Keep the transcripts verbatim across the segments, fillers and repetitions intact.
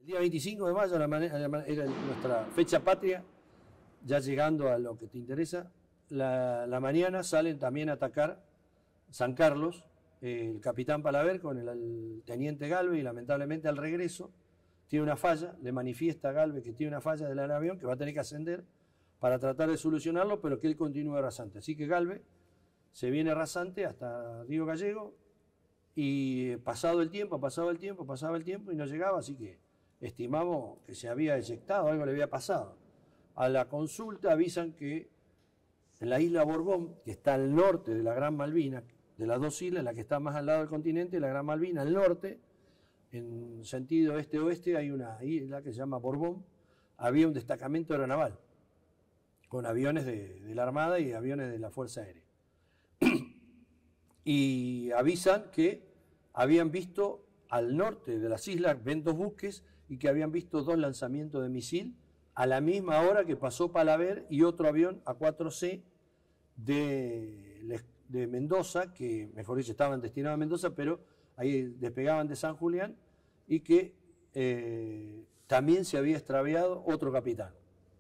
día veinticinco de mayo era nuestra fecha patria, ya llegando a lo que te interesa. La, la mañana salen también a atacar San Carlos, eh, el capitán Palaver con el, el teniente Galvez, y lamentablemente al regreso tiene una falla, le manifiesta a Galvez que tiene una falla del avión, que va a tener que ascender para tratar de solucionarlo, pero que él continúe rasante. Así que Galvez se viene rasante hasta Río Gallego, y pasado el tiempo, pasado el tiempo, pasaba el tiempo y no llegaba, así que estimamos que se había eyectado, algo le había pasado. A la consulta avisan que en la isla Borbón, que está al norte de la Gran Malvina, de las dos islas, la que está más al lado del continente, la Gran Malvina, al norte, en sentido este-oeste, hay una isla que se llama Borbón, había un destacamento aeronaval, con aviones de, de la Armada y aviones de la Fuerza Aérea. Y avisan que habían visto al norte de las islas, ven dos buques, y que habían visto dos lanzamientos de misil a la misma hora que pasó Palaver y otro avión A cuatro C de, de Mendoza, que mejor dicho estaban destinados a Mendoza, pero ahí despegaban de San Julián, y que eh, también se había extraviado otro capitán.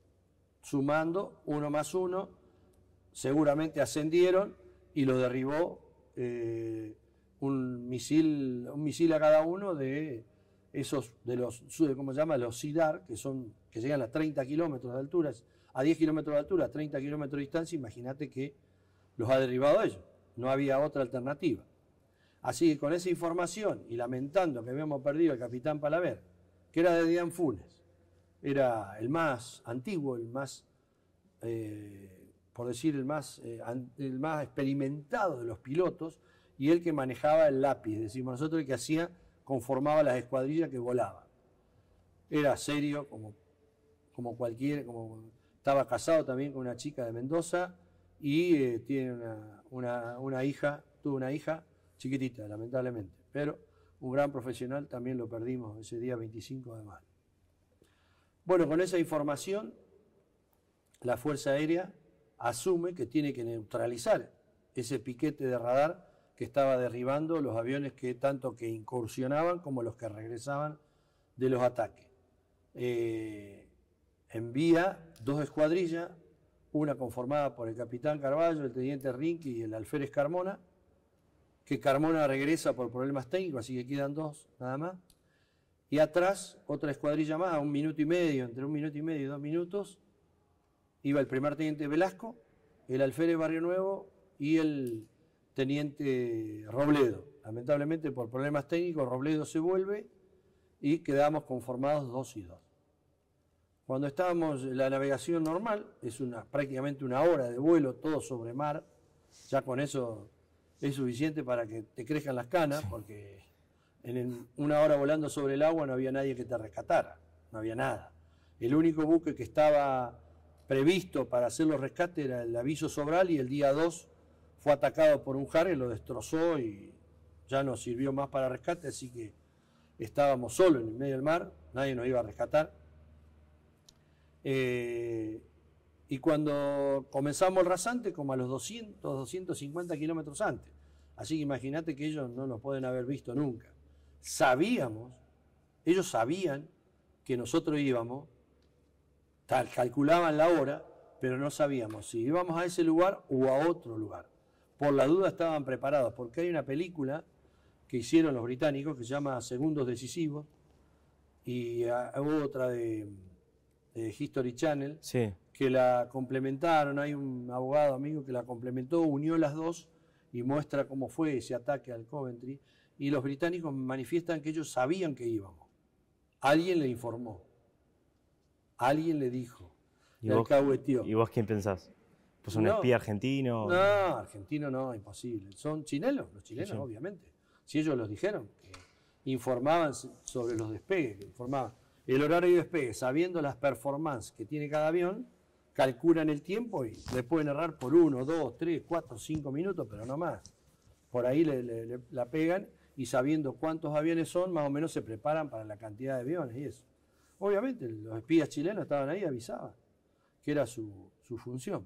Sumando uno más uno, seguramente ascendieron y lo derribó eh, un misil, un misil a cada uno de esos, de los, ¿cómo se llama? Los SIDAR, que son, que llegan a treinta kilómetros de altura, a diez kilómetros de altura, a treinta kilómetros de distancia. Imagínate que los ha derribado a ellos. No había otra alternativa. Así que con esa información, y lamentando que habíamos perdido al capitán Palaver, que era de Dian Funes, era el más antiguo, el más, eh, por decir, el más, eh, el más experimentado de los pilotos, y el que manejaba el lápiz, decimos nosotros, el que hacía, conformaba las escuadrillas que volaban. Era serio, como, como cualquier, como estaba casado también con una chica de Mendoza, y eh, tiene una, una, una hija, tuvo una hija chiquitita, lamentablemente, pero un gran profesional, también lo perdimos ese día veinticinco de mayo. Bueno, con esa información, la Fuerza Aérea asume que tiene que neutralizar ese piquete de radar que estaba derribando los aviones que tanto que incursionaban como los que regresaban de los ataques. Eh, envía dos escuadrillas, una conformada por el capitán Carballo, el teniente Rinqui y el alférez Carmona, que Carmona regresa por problemas técnicos, así que quedan dos nada más. Y atrás, otra escuadrilla más, a un minuto y medio, entre un minuto y medio y dos minutos, iba el primer teniente Velasco, el alférez Barrio Nuevo y el teniente Robledo. Lamentablemente, por problemas técnicos, Robledo se vuelve y quedamos conformados dos y dos. Cuando estábamos en la navegación normal, es una, prácticamente una hora de vuelo, todo sobre mar, ya con eso es suficiente para que te crezcan las canas, porque en una hora volando sobre el agua no había nadie que te rescatara, no había nada. El único buque que estaba previsto para hacer los rescates era el Aviso Sobral, y el día dos fue atacado por un Harrier, lo destrozó y ya no sirvió más para rescate, así que estábamos solos en el medio del mar, nadie nos iba a rescatar. Eh, y cuando comenzamos el rasante, como a los doscientos, doscientos cincuenta kilómetros antes, así que imagínate que ellos no nos pueden haber visto nunca. Sabíamos, ellos sabían que nosotros íbamos, tal, calculaban la hora, pero no sabíamos si íbamos a ese lugar o a otro lugar. Por la duda estaban preparados, porque hay una película que hicieron los británicos que se llama Segundos Decisivos, y hubo otra de, de History Channel, sí, que la complementaron. Hay un abogado amigo que la complementó, unió las dos y muestra cómo fue ese ataque al Coventry, y los británicos manifiestan que ellos sabían que íbamos. Alguien le informó, alguien le dijo, ¿Y le vos, alcahueteó. ¿Y vos quién pensás? ¿Pues un No, espía argentino? No, argentino no, imposible. Son chilenos, los chilenos, Sí, sí. obviamente. Si ellos los dijeron, que informaban sobre los despegues, que informaban el horario de despegue, sabiendo las performances que tiene cada avión, calculan el tiempo y le pueden errar por uno, dos, tres, cuatro, cinco minutos, pero no más. Por ahí le, le, le la pegan, y sabiendo cuántos aviones son, más o menos se preparan para la cantidad de aviones y eso. Obviamente los espías chilenos estaban ahí, avisaban que era su, su función.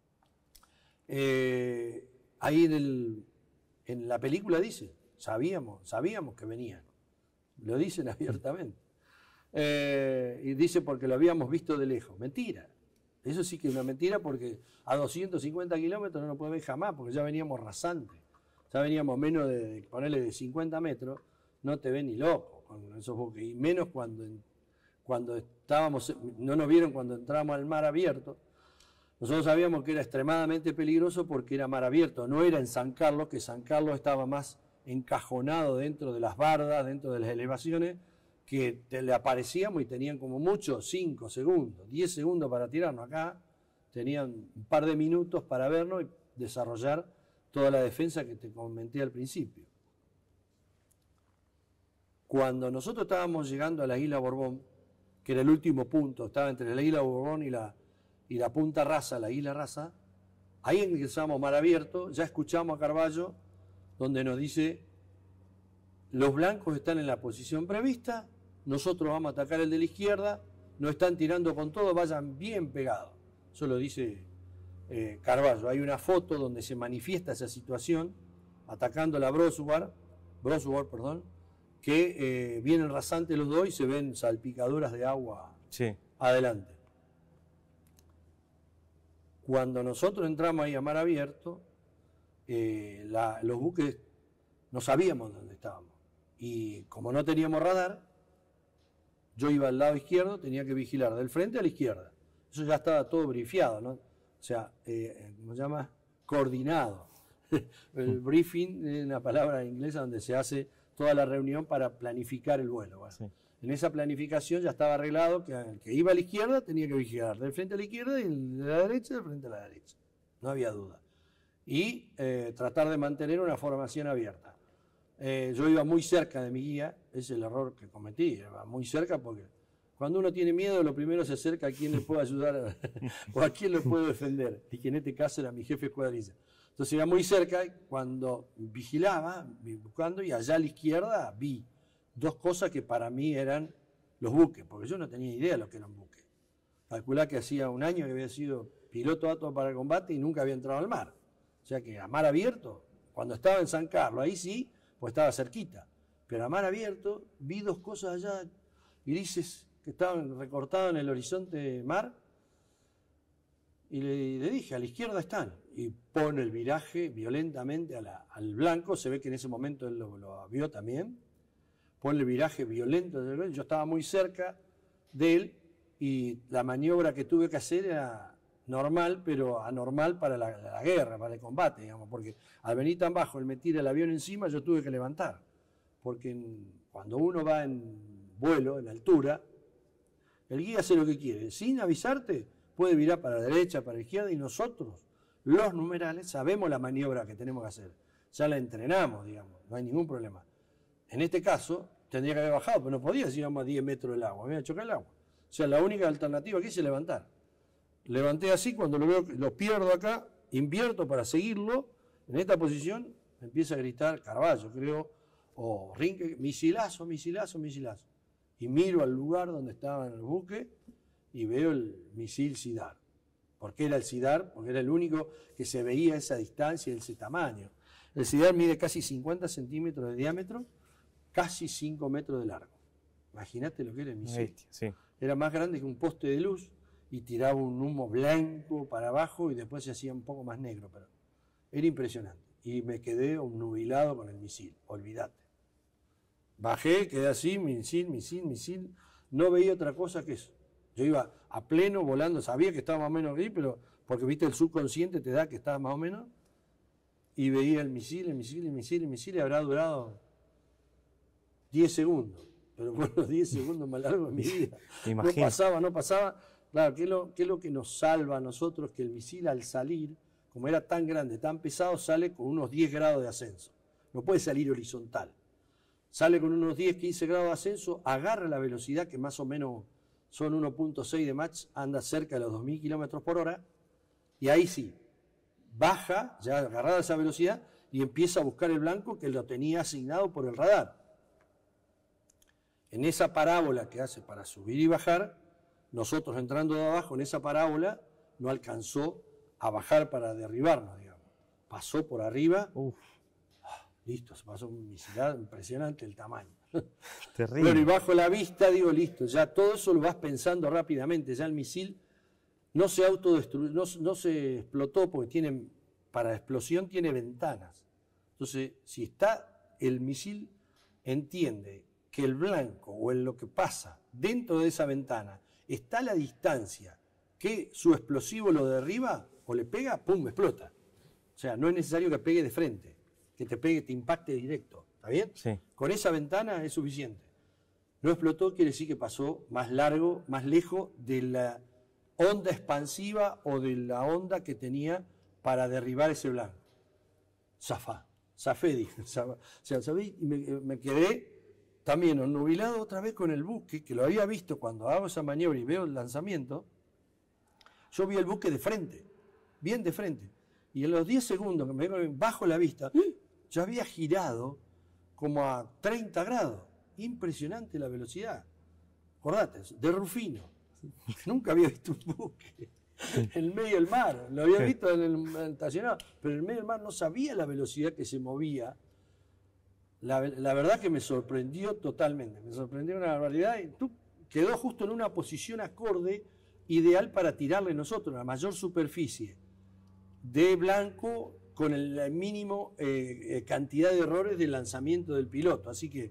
Eh, ahí en, el, en la película dice, sabíamos, sabíamos que venían, lo dicen abiertamente. Eh, y dice porque lo habíamos visto de lejos. Mentira. Eso sí que es una mentira porque a doscientos cincuenta kilómetros no lo puede ver jamás, porque ya veníamos rasantes. Ya veníamos menos de, de ponerle de cincuenta metros, no te ven ni loco con esos buques. Y menos cuando, cuando estábamos, no nos vieron cuando entrábamos al mar abierto. Nosotros sabíamos que era extremadamente peligroso porque era mar abierto, no era en San Carlos, que San Carlos estaba más encajonado dentro de las bardas, dentro de las elevaciones, que te, le aparecíamos y tenían como mucho cinco segundos, diez segundos para tirarnos. Acá tenían un par de minutos para vernos y desarrollar toda la defensa que te comenté al principio. Cuando nosotros estábamos llegando a la isla Borbón, que era el último punto, estaba entre la isla Borbón y la, y la punta Rasa, la isla Rasa, ahí ingresamos mar abierto, ya escuchamos a Carballo, donde nos dice, los blancos están en la posición prevista, nosotros vamos a atacar el de la izquierda, nos están tirando con todo, vayan bien pegados. Eso lo dice eh, Carballo. Hay una foto donde se manifiesta esa situación, atacando la Brosward, Brosward, perdón, que eh, vienen rasantes los dos y se ven salpicaduras de agua sí. adelante. Cuando nosotros entramos ahí a mar abierto, eh, la, los buques no sabíamos dónde estábamos. Y como no teníamos radar, yo iba al lado izquierdo, tenía que vigilar del frente a la izquierda. Eso ya estaba todo brifiado, ¿no? O sea, eh, ¿cómo se llama? Coordinado. El briefing es una palabra inglesa donde se hace toda la reunión para planificar el vuelo. Bueno, sí. En esa planificación ya estaba arreglado que el que iba a la izquierda tenía que vigilar del frente a la izquierda y el de la derecha del frente a la derecha. No había duda. Y eh, tratar de mantener una formación abierta. Eh, yo iba muy cerca de mi guía, ese es el error que cometí, iba muy cerca porque cuando uno tiene miedo lo primero se acerca a quien le puede ayudar a, o a quien le puede defender, y que en este caso era mi jefe escuadrilla. Entonces iba muy cerca y cuando vigilaba, buscando, y allá a la izquierda vi dos cosas que para mí eran los buques, porque yo no tenía idea de lo que eran buques. Calculá que hacía un año que había sido piloto apto para el combate y nunca había entrado al mar. O sea que a mar abierto, cuando estaba en San Carlos, ahí sí, pues estaba cerquita. Pero a mar abierto vi dos cosas allá, y dices que estaban recortadas en el horizonte mar, y le, le dije, a la izquierda están, y pone el viraje violentamente a la, al blanco, se ve que en ese momento él lo, lo vio también, pone el viraje violento, yo estaba muy cerca de él, y la maniobra que tuve que hacer era normal, pero anormal para la, la guerra, para el combate, digamos, porque al venir tan bajo, él me tira el avión encima, yo tuve que levantar, porque en, cuando uno va en vuelo, en altura, el guía hace lo que quiere, sin avisarte, puede virar para la derecha, para la izquierda, y nosotros, los numerales, sabemos la maniobra que tenemos que hacer, ya la entrenamos, digamos, no hay ningún problema. En este caso, tendría que haber bajado, pero no podía si íbamos a diez metros del agua, me iba a chocar el agua. O sea, la única alternativa aquí es levantar. Levanté así, cuando lo veo, lo pierdo acá, invierto para seguirlo, en esta posición empieza a gritar Carballo, creo, o Rinque, misilazo, misilazo, misilazo. Y miro al lugar donde estaba en el buque y veo el misil SIDAR. ¿Por qué era el SIDAR? Porque era el único que se veía a esa distancia y ese tamaño. El SIDAR mide casi cincuenta centímetros de diámetro, casi cinco metros de largo. Imagínate lo que era el misil. Sí. Era más grande que un poste de luz y tiraba un humo blanco para abajo y después se hacía un poco más negro. Pero era impresionante. Y me quedé obnubilado con el misil, olvídate. Bajé, quedé así, misil, misil, misil. No veía otra cosa que eso. Yo iba a pleno volando, sabía que estaba más o menos ahí, pero porque viste el subconsciente te da que estaba más o menos. Y veía el misil, el misil, el misil, el misil, y habrá durado diez segundos. Pero fueron los diez segundos más largos de mi vida. No pasaba, no pasaba. Claro, ¿qué es, lo, ¿qué es lo que nos salva a nosotros? Que el misil al salir, como era tan grande, tan pesado, sale con unos diez grados de ascenso. No puede salir horizontal. Sale con unos diez, quince grados de ascenso, agarra la velocidad, que más o menos son uno punto seis de Mach, anda cerca de los dos mil kilómetros por hora, y ahí sí, baja, ya agarrada esa velocidad, y empieza a buscar el blanco que lo tenía asignado por el radar. En esa parábola que hace para subir y bajar, nosotros entrando de abajo en esa parábola, no alcanzó a bajar para derribarnos, digamos. Pasó por arriba, uf, listo, se pasó un misilado impresionante el tamaño. Terrible. Bueno, y bajo la vista, digo, listo, ya todo eso lo vas pensando rápidamente, ya el misil no se autodestruyó, no, no se explotó porque tiene, para explosión tiene ventanas. Entonces, si está el misil, entiende que el blanco o en lo que pasa dentro de esa ventana está a la distancia que su explosivo lo derriba o le pega, ¡pum!, explota. O sea, no es necesario que pegue de frente, que te pegue, te impacte directo. ¿Está bien? Sí. Con esa ventana es suficiente. No explotó, quiere decir que pasó más largo, más lejos de la onda expansiva o de la onda que tenía para derribar ese blanco. Zafá, zafé, dije. Zafá. O sea, ¿sabéis? Y me, me quedé también obnubilado otra vez con el buque, que lo había visto cuando hago esa maniobra y veo el lanzamiento. Yo vi el buque de frente, bien de frente. Y en los diez segundos que me bajo la vista, ya había girado como a treinta grados. Impresionante la velocidad. Acordate, de Rufino. Nunca había visto un buque en el medio del mar. Lo había visto en el, en el estacionado, pero en el medio del mar no sabía la velocidad que se movía. La, la verdad que me sorprendió totalmente. Me sorprendió una barbaridad. Y tú quedó justo en una posición acorde, ideal para tirarle nosotros, la mayor superficie de blanco con el mínimo eh, cantidad de errores de lanzamiento del piloto. Así que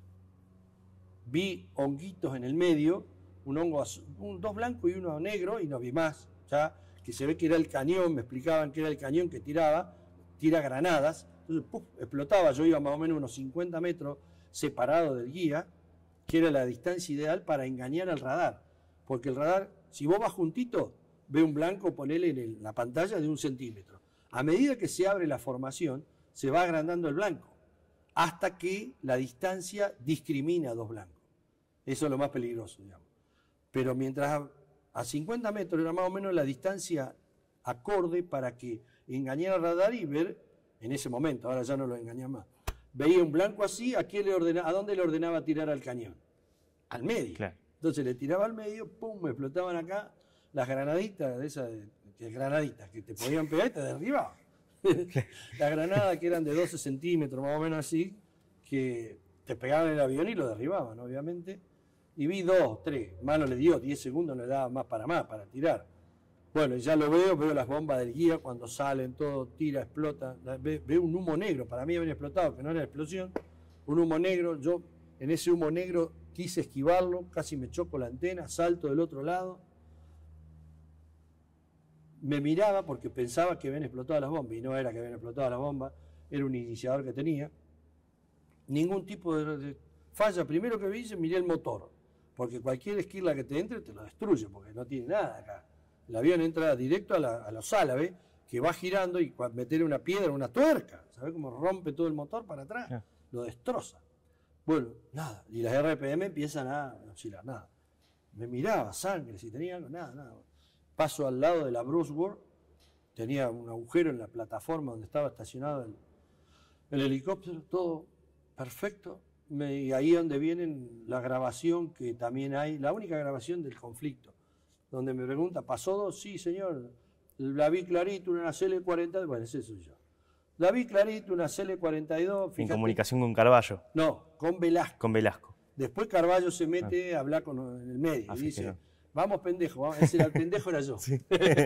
vi honguitos en el medio, un hongo azul, un, dos blancos y uno negro, y no vi más, ya que se ve que era el cañón, me explicaban que era el cañón que tiraba, tira granadas, entonces ¡puf!, explotaba. Yo iba más o menos unos cincuenta metros separado del guía, que era la distancia ideal para engañar al radar, porque el radar, si vos vas juntito, ve un blanco, ponele en el, la pantalla de un centímetro. A medida que se abre la formación, se va agrandando el blanco, hasta que la distancia discrimina a dos blancos. Eso es lo más peligroso, digamos. Pero mientras a, a cincuenta metros era más o menos la distancia acorde para que engañara al radar y ver en ese momento, ahora ya no lo engaña más. Veía un blanco así, ¿a, quién le ordena, ¿a dónde le ordenaba tirar al cañón? Al medio. Claro. Entonces le tiraba al medio, pum, me explotaban acá las granaditas, de esas de, granaditas que te podían pegar y te derribaban. Las granadas que eran de doce centímetros, más o menos así, que te pegaban en el avión y lo derribaban, obviamente. Y vi dos, tres, más no le dio, diez segundos no le daba más para más, para tirar. Bueno, ya lo veo, veo las bombas del guía cuando salen, todo tira, explota. Ve, veo un humo negro, para mí había explotado, que no era explosión. Un humo negro, yo en ese humo negro quise esquivarlo, casi me choco la antena, salto del otro lado. Me miraba porque pensaba que habían explotado las bombas, y no era que habían explotado las bombas, era un iniciador que tenía. Ningún tipo de, de falla. Primero que vi, miré el motor, porque cualquier esquirla que te entre te lo destruye, porque no tiene nada acá. El avión entra directo a, la, a los álabes, que va girando, y meter una piedra, una tuerca, ¿sabes cómo rompe todo el motor para atrás? Yeah. Lo destroza. Bueno, nada, y las R P M empiezan a oscilar, nada. Me miraba, sangre, si tenía algo, nada, nada. Paso al lado de la Bruce World, tenía un agujero en la plataforma donde estaba estacionado el, el helicóptero, todo perfecto. Me, y ahí es donde viene la grabación que también hay, la única grabación del conflicto, donde me pregunta, ¿pasó dos? Sí, señor, la vi clarito, una C L cuarenta y dos, bueno, ese soy yo. La vi clarito, una C L cuarenta y dos. Fíjate, en comunicación con Carballo. No, con Velasco. Con Velasco. Después Carballo se mete ah. a hablar con en el medio, ah, y dice... Vamos, pendejo, vamos. Ese era el pendejo, era yo. Sí.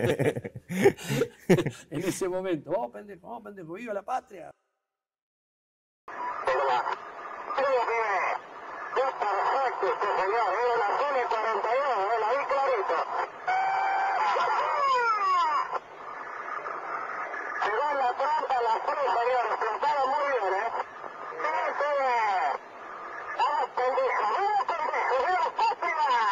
En ese momento, vamos, pendejo, vamos, pendejo, viva la patria. Perfecto, este señor, era la C L cuarenta y dos, la vi clarito. Se va en la trampa las tres, señor, explotaron muy bien, ¿eh? Eso es. Vamos, pendejo, vamos, pendejo, viva la patria.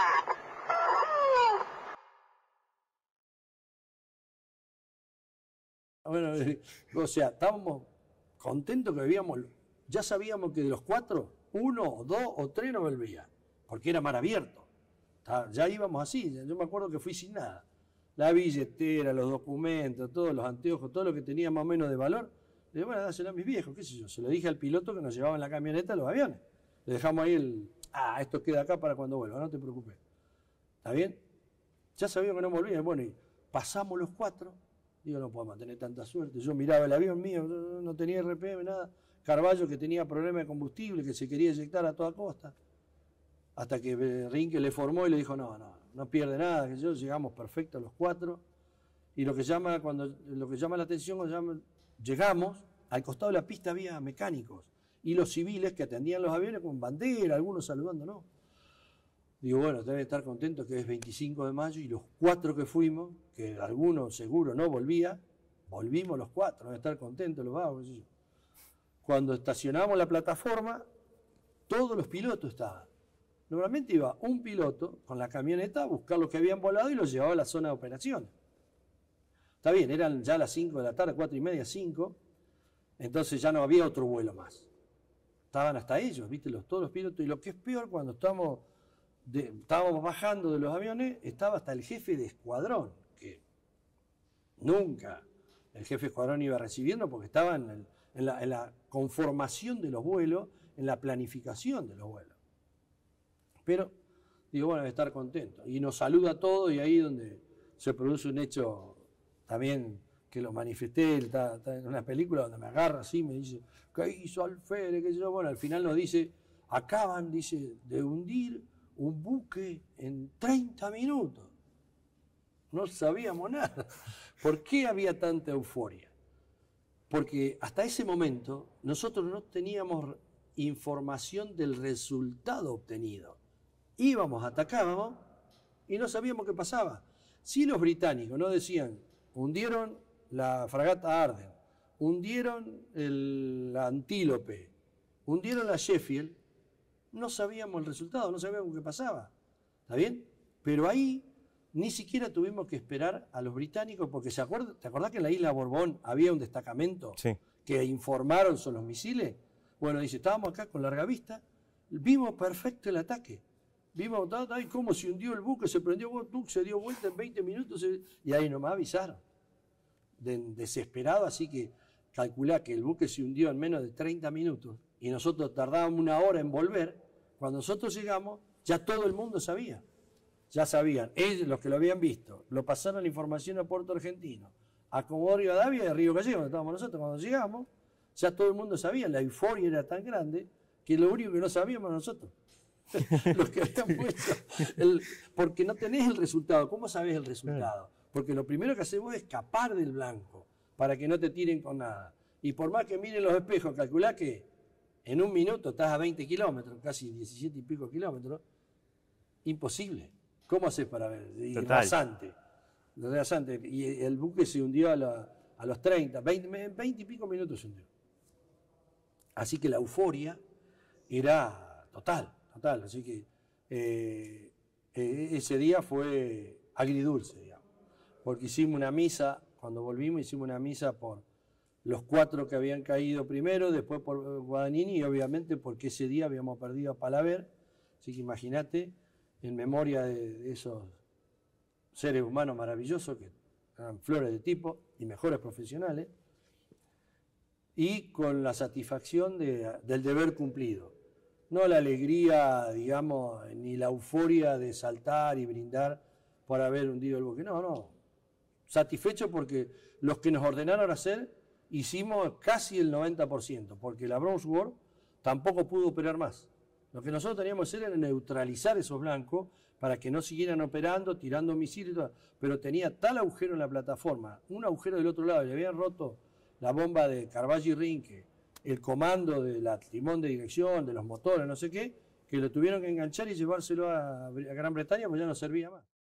Bueno, o sea, estábamos contentos que vivíamos, ya sabíamos que de los cuatro, uno, dos o tres no volvía, porque era mar abierto. Ya íbamos así, yo me acuerdo que fui sin nada. La billetera, los documentos, todos los anteojos, todo lo que tenía más o menos de valor. Le dije, bueno, dáselo a mis viejos, qué sé yo. Se lo dije al piloto que nos llevaba en la camioneta los aviones. Le dejamos ahí el, ah, esto queda acá para cuando vuelva, no te preocupes. ¿Está bien? Ya sabíamos que no volvía. Bueno, y pasamos los cuatro. Digo, no podemos tener tanta suerte. Yo miraba el avión mío, no tenía R P M, nada. Carballo que tenía problemas de combustible, que se quería eyectar a toda costa. Hasta que Rinke le formó y le dijo, no, no, no pierde nada, que yo llegamos perfectos los cuatro. Y lo que llama, cuando, lo que llama la atención, cuando llama, llegamos, al costado de la pista había mecánicos y los civiles que atendían los aviones con bandera, algunos saludándonos. Digo, bueno, deben estar contentos que es veinticinco de mayo y los cuatro que fuimos, que alguno seguro no volvía, volvimos los cuatro, deben estar contentos los vagos. Cuando estacionamos la plataforma, todos los pilotos estaban. Normalmente iba un piloto con la camioneta a buscar los que habían volado y los llevaba a la zona de operaciones. Está bien, eran ya las cinco de la tarde, cuatro y media, cinco, entonces ya no había otro vuelo más. Estaban hasta ellos, ¿viste? Los, todos los pilotos. Y lo que es peor, cuando estábamos, de, estábamos bajando de los aviones, estaba hasta el jefe de escuadrón, que nunca el jefe de escuadrón iba a recibirnos porque estaba en, el, en, la, en la conformación de los vuelos, en la planificación de los vuelos. Pero, digo, bueno, debe estar contento. Y nos saluda a todos y ahí donde se produce un hecho también que lo manifesté, está, está en una película donde me agarra así, me dice, ¿qué hizo Alférez? ¿Qué sé yo? Bueno, al final nos dice, acaban, dice, de hundir un buque en treinta minutos. No sabíamos nada. ¿Por qué había tanta euforia? Porque hasta ese momento nosotros no teníamos información del resultado obtenido. Íbamos, atacábamos y no sabíamos qué pasaba. Si los británicos no decían, hundieron la fragata Arden, hundieron el, la Antílope, hundieron la Sheffield, no sabíamos el resultado, no sabíamos qué pasaba. ¿Está bien? Pero ahí ni siquiera tuvimos que esperar a los británicos, porque ¿se acuerda, ¿te acordás que en la isla Borbón había un destacamento sí. que informaron sobre los misiles? Bueno, dice, estábamos acá con larga vista, vimos perfecto el ataque. Vimos ay, cómo se hundió el buque, se prendió, se dio vuelta en veinte minutos, se, y ahí nomás avisaron. De, desesperado, así que calculá que el buque se hundió en menos de treinta minutos y nosotros tardábamos una hora en volver. Cuando nosotros llegamos, ya todo el mundo sabía. Ya sabían, ellos, los que lo habían visto, lo pasaron la información a Puerto Argentino, a Comodoro Rivadavia y a Río Gallegos, donde estábamos nosotros. Cuando llegamos, ya todo el mundo sabía, la euforia era tan grande que lo único que no sabíamos nosotros. Los que habían puesto, el, porque no tenés el resultado. ¿Cómo sabés el resultado? Porque lo primero que haces vos es escapar del blanco para que no te tiren con nada. Y por más que miren los espejos, calculá que en un minuto estás a veinte kilómetros, casi diecisiete y pico kilómetros. Imposible. ¿Cómo haces para ver? Y rasante. rasante. Y el buque se hundió a, la, a los treinta, veinte, veinte y pico minutos se hundió. Así que la euforia era total. Total, así que eh, eh, ese día fue agridulce, digamos, porque hicimos una misa, cuando volvimos hicimos una misa por los cuatro que habían caído primero, después por Guadagnini y obviamente porque ese día habíamos perdido a Palaver, así que imagínate, en memoria de, de esos seres humanos maravillosos que eran flores de tipo y mejores profesionales, y con la satisfacción de, del deber cumplido. No la alegría, digamos, ni la euforia de saltar y brindar por haber hundido el buque. No, no. Satisfecho porque los que nos ordenaron hacer, hicimos casi el noventa por ciento, porque la Bronze War tampoco pudo operar más. Lo que nosotros teníamos que hacer era neutralizar esos blancos para que no siguieran operando, tirando misiles y todo. Pero tenía tal agujero en la plataforma, un agujero del otro lado, le habían roto la bomba de Carballo y Rinke, el comando del timón de dirección, de los motores, no sé qué, que lo tuvieron que enganchar y llevárselo a, a Gran Bretaña porque ya no servía más.